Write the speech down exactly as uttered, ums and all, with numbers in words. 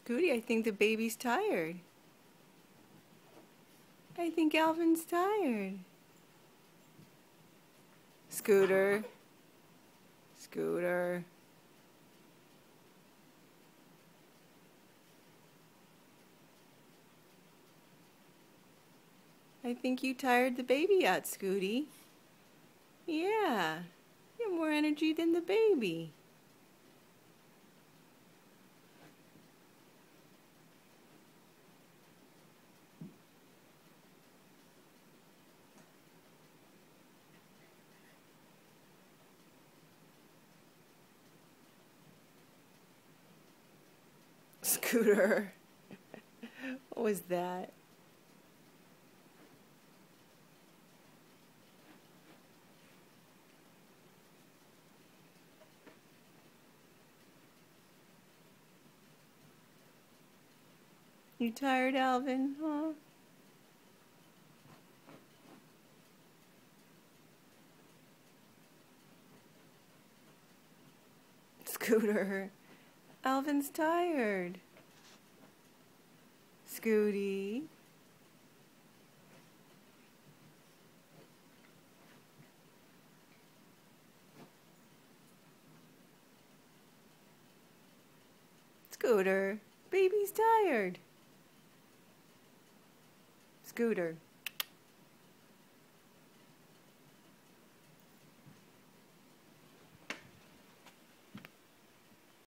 Scooty, I think the baby's tired. I think Alvin's tired. Scooter. Scooter. I think you tired the baby out, Scooty. Yeah, you have more energy than the baby. Scooter. What was that? You tired, Alvin, huh? Scooter. Alvin's tired. Scooty. Scooter. Baby's tired. Scooter.